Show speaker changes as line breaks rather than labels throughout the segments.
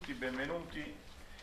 Tutti benvenuti.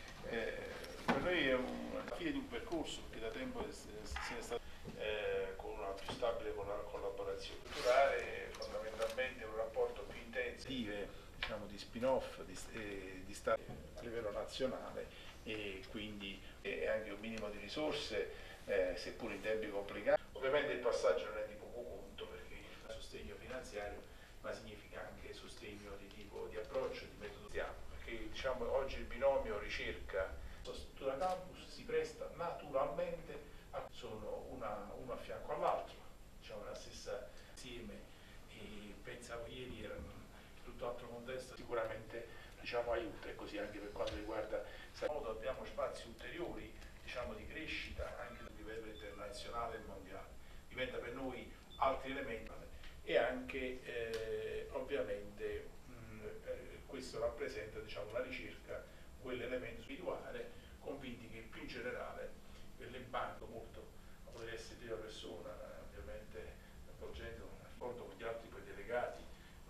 Per noi è la fine di un percorso che da tempo se ne è stato con una più stabile collaborazione culturale, fondamentalmente un rapporto più intenso, diciamo, di spin-off, di Stato a livello nazionale e quindi anche un minimo di risorse, seppur in tempi complicati. Ovviamente il passaggio non è di poco conto perché il sostegno finanziario, ma significa anche sostegno di tipo di approccio, di metodo. Perché diciamo oggi il binomio ricerca struttura campus si presta naturalmente sono uno a fianco all'altro, diciamo nella stessa insieme, e pensavo ieri era in tutt'altro contesto, sicuramente diciamo aiuta, e così anche per quanto riguarda abbiamo spazi ulteriori, diciamo, di crescita anche a livello internazionale e mondiale. Diventa per noi altri elementi e anche ovviamente questo rappresenta, diciamo, la ricerca, quell'elemento individuale, convinti che più in generale le banche molto a poter essere prima persona, ovviamente avvolgendo un rapporto con gli altri poi delegati,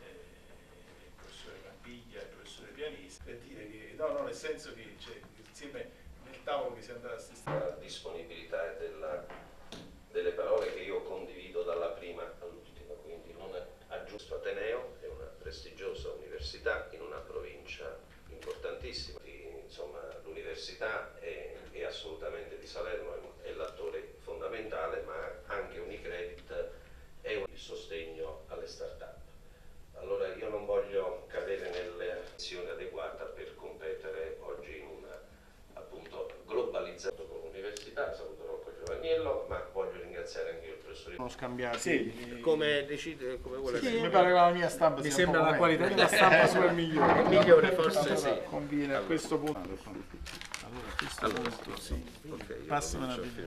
il professore Campiglia, il professore Pianesi, per dire che no, nel senso che insieme nel tavolo che si andrà a stessa
la disponibilità e delle parole che io condivido dalla prima all'ultima, quindi non aggiusto. Ateneo è una prestigiosa università in una provincia importantissima, insomma l'università è assolutamente di Salerno, è l'attore fondamentale, ma anche Unicredit è il sostegno alle start-up. Allora io non voglio cadere nella posizione adeguata per competere oggi in una appunto globalizzato con l'università. Saluto Rocco Giovanniello, ma voglio ringraziare anche il professore.
Sono scambiati.
Sì, come decide, come vuole.
Sì, mi pare che la mia stampa
mi
sia
sembra la qualità della stampa super migliore.
Il
migliore forse sì.
Conviene a questo punto. Allora, a questo punto sì.
Okay,
Passamela via.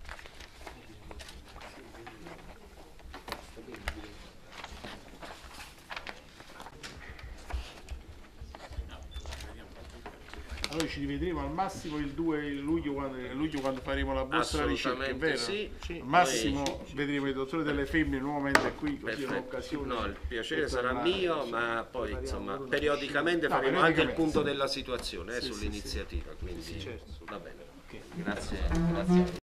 Allora ci rivedremo al massimo il 2 luglio quando faremo la borsa della ricerca, è vero?
Sì.
Al massimo vedremo il dottore delle femmine nuovamente qui, così è
Perfetto.
un'occasione.
No, il piacere sarà mio, ma poi insomma periodicamente faremo anche il punto della situazione sull'iniziativa, quindi va bene. Grazie.